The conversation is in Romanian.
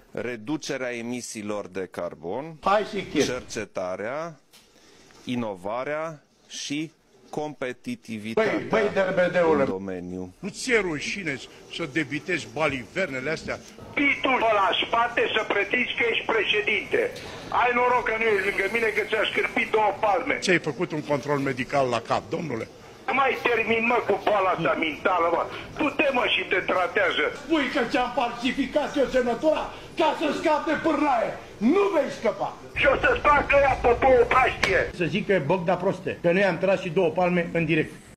reducerea emisiilor de carbon, cercetarea, inovarea și competitivitatea în domeniu. Nu ți-e rușine să debitezi balivernele astea? Pitul la spate să pretinzi că ești președinte. Ai noroc că nu ești lângă mine, că ți-a scârpit 2 palme. Ți-ai făcut un control medical la cap, domnule? Mai termin, mă, cu boala asta mentală, mă. Du-te, mă, și te tratează. Spui că ți-am falsificat eu semnătura ca să scap de pârnaie. Nu vei scăpa. Și o să-ți facă ea poporul praștie. Să zic că e Bogda proste, că noi am tras și 2 palme în direct.